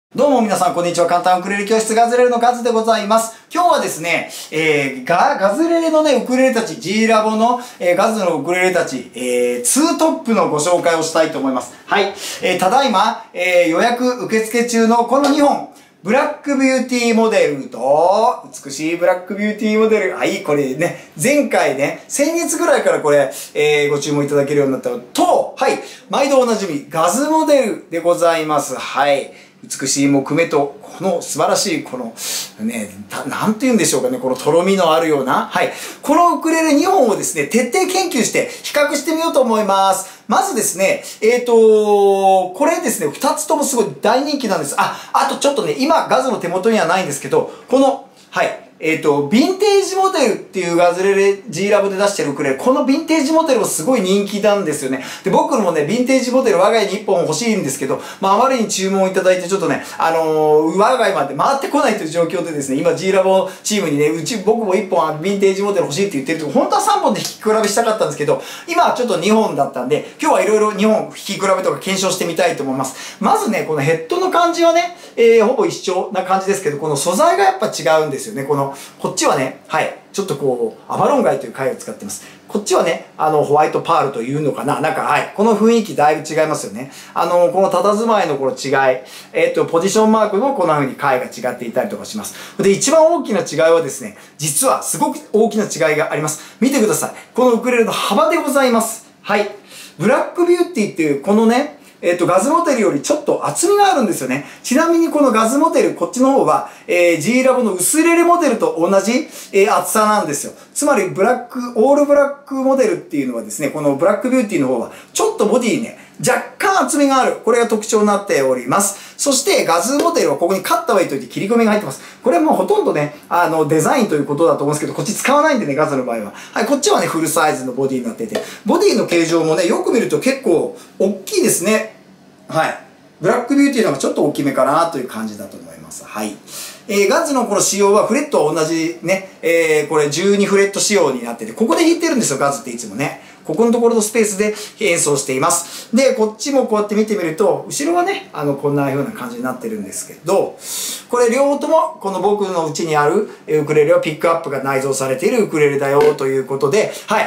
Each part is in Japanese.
どうも皆さん、こんにちは。簡単ウクレレ教室ガズレレのガズでございます。今日はですね、ガズレレのね、ウクレレたち、G ラボの、ガズのウクレレたち、2トップのご紹介をしたいと思います。はい。ただいま、予約受付中のこの2本。ブラックビューティーモデルと、美しいブラックビューティーモデル。はい、これね、前回ね、先月ぐらいからこれ、ご注文いただけるようになったのと、はい、毎度おなじみ、ガズモデルでございます。はい。美しい木目と、この素晴らしい、この、ね、なんて言うんでしょうかね、このとろみのあるような、はい。このウクレレ2本をですね、徹底研究して比較してみようと思います。まずですね、これですね、2つともすごい大人気なんです。あとちょっとね、今ガズの手元にはないんですけど、この、はい。ヴィンテージモデルっていうガズレレ G ラボで出してるウクレレ、このヴィンテージモデルもすごい人気なんですよね。で、僕もね、ヴィンテージモデル我が家に1本欲しいんですけど、あまりに注文いただいてちょっとね、我が家まで回ってこないという状況でですね、今 G ラボチームにね、僕も1本ヴィンテージモデル欲しいって言ってると、本当は3本で引き比べしたかったんですけど、今はちょっと2本だったんで、今日はいろいろ2本引き比べとか検証してみたいと思います。まずね、このヘッドの感じはね、ほぼ一緒な感じですけど、この素材がやっぱ違うんですよね。こっちはね、はい。ちょっとこう、アバロンガイという貝を使ってます。こっちはね、ホワイトパールというのかな。なんか、はい。この雰囲気だいぶ違いますよね。この佇まいのこの違い。ポジションマークのこんな風に貝が違っていたりとかします。で、一番大きな違いはですね、実はすごく大きな違いがあります。見てください。このウクレレの幅でございます。はい。ブラックビューティーっていう、このね、ガズモデルよりちょっと厚みがあるんですよね。ちなみにこのガズモデル、こっちの方は、G ラボの薄レレモデルと同じ、厚さなんですよ。つまり、オールブラックモデルっていうのはですね、このブラックビューティーの方は、ちょっとボディにね、若干厚みがある。これが特徴になっております。そして、ガズモデルはここにカッターウェイといって切り込みが入ってます。これはもうほとんどね、デザインということだと思うんですけど、こっち使わないんでね、ガズの場合は。はい、こっちはね、フルサイズのボディになっていて、ボディの形状もね、よく見ると結構、大きいですね。はい。ブラックビューティーの方がちょっと大きめかなという感じだと思います。はい。ガズのこの仕様はフレットは同じね、これ12フレット仕様になってて、ここで弾いてるんですよ、ガズっていつもね。ここのところのスペースで演奏しています。で、こっちもこうやって見てみると、後ろはね、こんな風な感じになってるんですけど、これ両方とも、この僕のうちにあるウクレレはピックアップが内蔵されているウクレレだよということで、はい。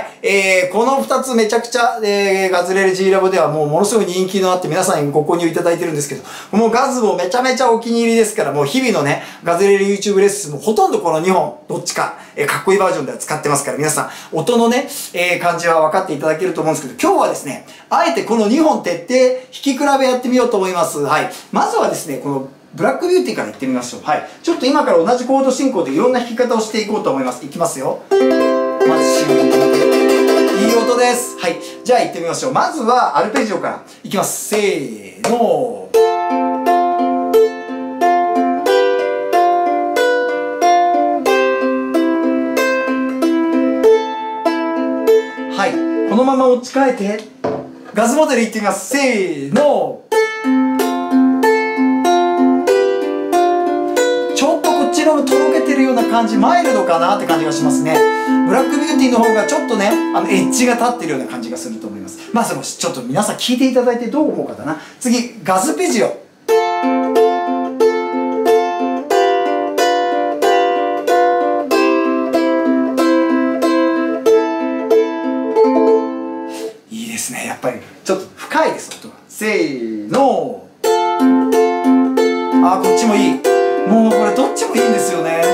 この2つめちゃくちゃ、ガズレレ G ラボではもうものすごい人気のあって皆さんにご購入いただいてるんですけど、もうガズもめちゃめちゃお気に入りですから、もう日々のね、ガズレレ YouTube レッスンもほとんどこの2本、どっちか、かっこいいバージョンでは使ってますから、皆さん、音のね、感じは分かっていただけると思うんですけど、今日はですね、あえてこの2本徹底、弾き比べやってみようと思います。はい。まずはですね、このブラックビューティーからいってみましょう。はい。ちょっと今から同じコード進行でいろんな弾き方をしていこうと思います。いきますよ。まず C を弾いて。いい音です。はい。じゃあ行ってみましょう。まずはアルペジオからいきます。せーの。はい。このまま持ち替えて、ガズモデルいってみます。せーの。ちょっとこっちのとろけてるような感じ、マイルドかなって感じがしますね。ブラックビューティーの方がちょっとね、エッジが立ってるような感じがすると思います。まずちょっと皆さん聞いていただいてどう思うかだな。次、ガズペジオ。いいですね。やっぱりちょっと深いです、音が。せーの。こっちもいい。もうこれどっちもいいんですよね。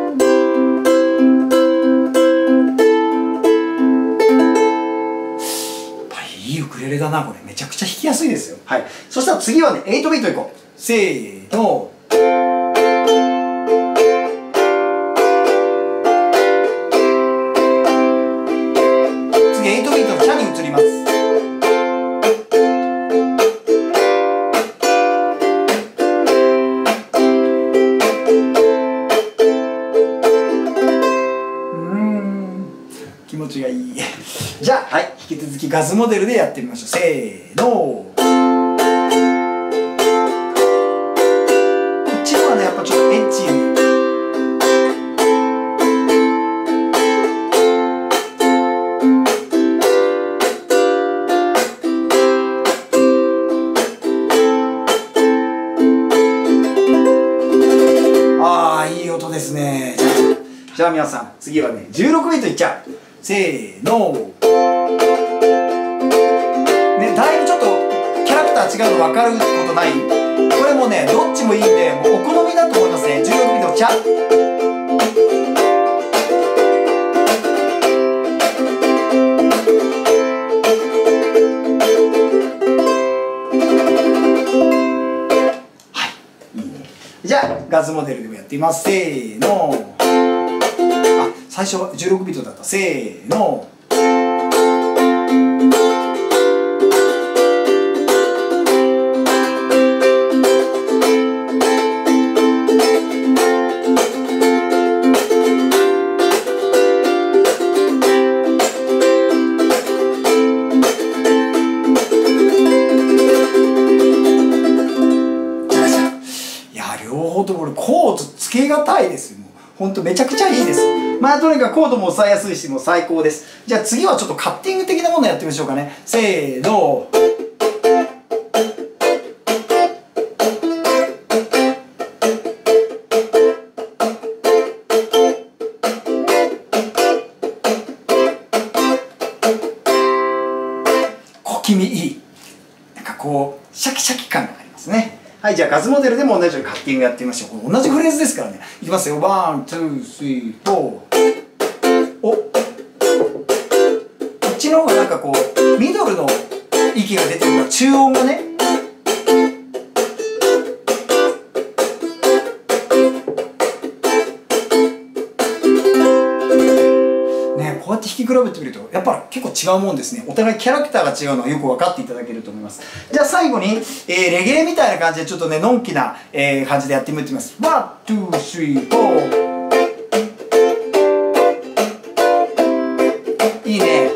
いいウクレレだな、これ。めちゃくちゃ弾きやすいですよ。はい。そしたら次はね、8ビートいこう。せーの。次、8ビートのチャに移ります。気持ちがいい。じゃあ、はい。引き続きガズモデルでやってみましょう。せーの。こっちのはね、やっぱちょっとエッチに。 じゃあ皆さん、次はね、16ビートいっちゃう。せーの。ね、だいぶちょっとキャラクター違うの分かることない？これもね、どっちもいいんで、もうお好みだと思いますね。16ビート、チャ。じゃあガズモデルでもやってみます。せーの。あ、最初は16ビートだった。せーの。両方ともこれコードつけがたいですよ。もうほんとめちゃくちゃいいです。まあとにかくコードも押さえやすいし、もう最高です。じゃあ次はちょっとカッティング的なものやってみましょうかね。せーの。小気味いい。なんかこうシャキシャキ感がありますね。はい、じゃあガズモデルでも同じようにカッティングやってみましょう。これ同じフレーズですからね。いきますよ。ワン、ツー、スリー、フォー。お、こっちの方がなんかこうミドルの息が出てるから中音がね。こうやって弾き比べてみるとやっぱり結構違うもんですね。お互いキャラクターが違うのはよく分かっていただけると思います。じゃあ最後に、レゲエみたいな感じでちょっとねのんきな、感じでやってみます。ワン、ツー、スリー、フォー。いいね。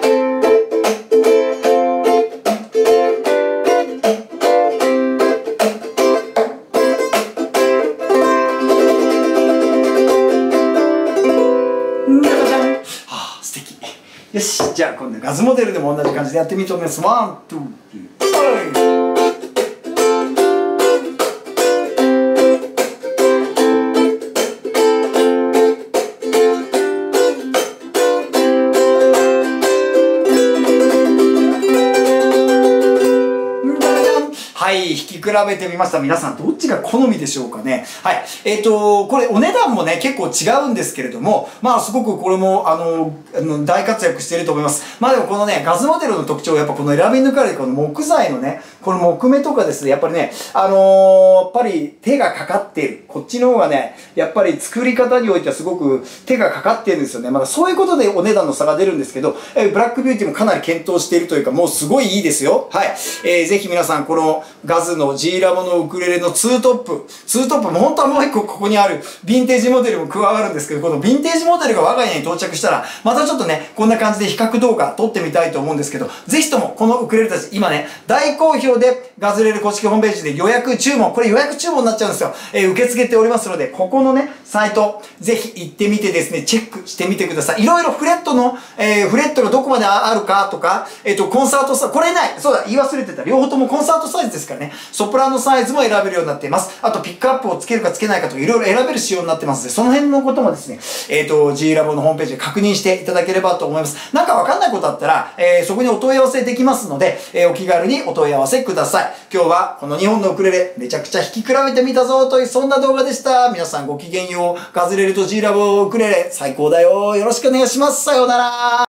よし、じゃあ今度ガズモデルでも同じ感じでやってみると思います。ワン、ツー、スリー、はい、弾き比べてみました。皆さんどっちが好みでしょうかね。はい。これお値段もね、結構違うんですけれども、まあすごくこれも、大活躍していると思います。まあでもこのね、ガズモデルの特徴はやっぱこの選び抜かれるこの木材のね、この木目とかですね、やっぱりね、やっぱり手がかかっている。こっちの方がね、やっぱり作り方においてはすごく手がかかっているんですよね。まだそういうことでお値段の差が出るんですけど、ブラックビューティーもかなり検討しているというか、もうすごいいいですよ。はい。ぜひ皆さんこのガズの G ラボのウクレレのツートップも本当はもう一個ここにあるヴィンテージモデルも加わるんですけど、このヴィンテージモデルが我が家に到着したら、またちょっとね、こんな感じで比較動画撮ってみたいと思うんですけど、ぜひともこのウクレレたち、今ね、大好評でガズレレ公式ホームページで予約注文、これ予約注文になっちゃうんですよ。受け付けておりますので、ここのね、サイト、ぜひ行ってみてですね、チェックしてみてください。いろいろフレットの、フレットがどこまであるかとか、コンサートこれない。そうだ、言い忘れてた。両方ともコンサートサイズですからね。ソプラノサイズも選べるようになっています。あと、ピックアップをつけるかつけないかとか、いろいろ選べる仕様になってますので、その辺のこともですね、G ラボのホームページで確認していただければと思います。なんかわかんないことあったら、そこにお問い合わせできますので、お気軽にお問い合わせください。今日はこの2本のウクレレ、めちゃくちゃ弾き比べてみたぞという、そんな動画でした。皆さんごきげんよう。ガズレレと G ラボウクレレ、最高だよ。よろしくお願いします。さようなら。